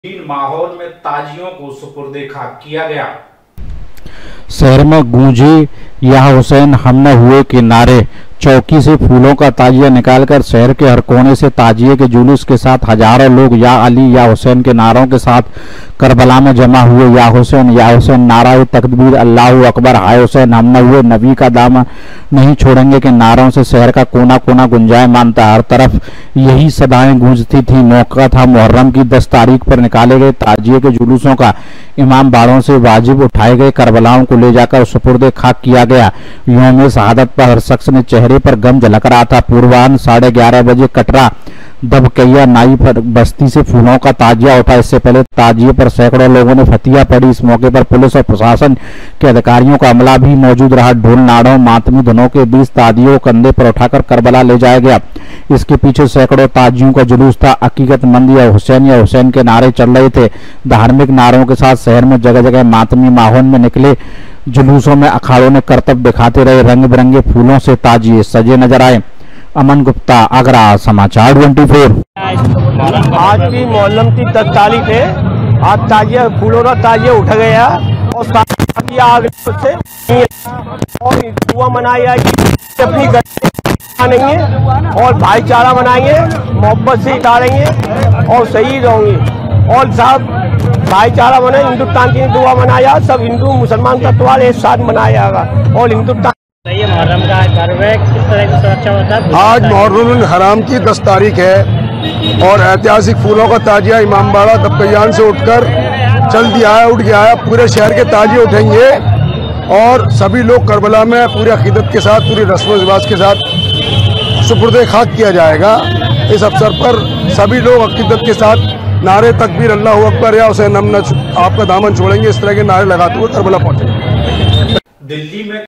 इन माहौल में ताजियों को सुपुर्दे खाक किया गया। शहर में गूंजे या हुसैन हम न हुए के नारे। चौकी से फूलों का ताजिया निकालकर शहर के हर कोने से ताजिए के जुलूस के साथ हजारों लोग या अली या हुसैन के नारों के साथ करबला में जमा हुए। या हुसैन नारा तकबीर, अल्लाहु अकबर, हाय हुसैन हम न हुए, नबी का दामन नहीं छोड़ेंगे के नारों से शहर का कोना कोना गुंजायमान था। हर तरफ यही सदाएं गूंजती थी। मौका था मुहर्रम की 10 तारीख पर निकाले गए ताजिए के जुलूसों का। इमाम बाड़ों से वाजिब उठाए गए करबलाओं को ले जाकर सुपुर्दे खाक किया गया। यौम शहादत पर हर शख्स ने चेहरे पर गम झलक रहा था। पूर्वाह्न 11:30 बजे कटरा दबकैया नाई पर बस्ती से फूलों का ताजिया उठा। इससे पहले ताजिए पर सैकड़ों लोगों ने फतिया पड़ी। इस मौके पर पुलिस और प्रशासन के अधिकारियों का अमला भी मौजूद रहा। ढोल नाड़ों मातमी धुनों के बीच ताजियों कंधे पर उठाकर करबला ले जाया गया। इसके पीछे सैकड़ों ताजियों का जुलूस था। हकीकतमंद या हुसैन के नारे चल रहे थे। धार्मिक नारों के साथ शहर में जगह जगह मातमी माहौल में निकले जुलूसों में अखाड़ों ने करतब दिखाते रहे। रंग बिरंगे फूलों से ताजिए सजे नजर आए। अमन गुप्ता, आगरा, समाचार 24। आज भी मुहर्रम की 10 तारीख है। आज ताजिया फूलों का ताजिया उठ गया और दुआ मनाई जाएगी। अपनी नहीं है और भाईचारा मनाएंगे, मोहब्बत से उतारेंगे और शहीद होंगे। और साहब भाईचारा बने, हिंदुस्तान की दुआ मनाया। सब हिंदू मुसलमान का त्योहार एक साथ मनाया जाएगा और हिंदुस्तान मुहर्रम का पर्व है, किस तरह की सुरक्षा होता है? आज मुहर्रम हराम की 10 तारीख है और ऐतिहासिक फूलों का ताजिया इमामबाड़ा दबकैयान से उठकर चल दिया है, उठ गया है। पूरे शहर के ताजिए उठेंगे और सभी लोग करबला में पूरी अकीदत के साथ, पूरी रस्म रिवाज के साथ सुपुर्दे खाक किया जाएगा। इस अवसर पर सभी लोग अकीदत के साथ नारे तकबीर, अल्लाहु अकबर, या हुसैन हम न आपका दामन छोड़ेंगे, इस तरह के नारे लगाते हुए करबला पहुंचेंगे। दिल्ली में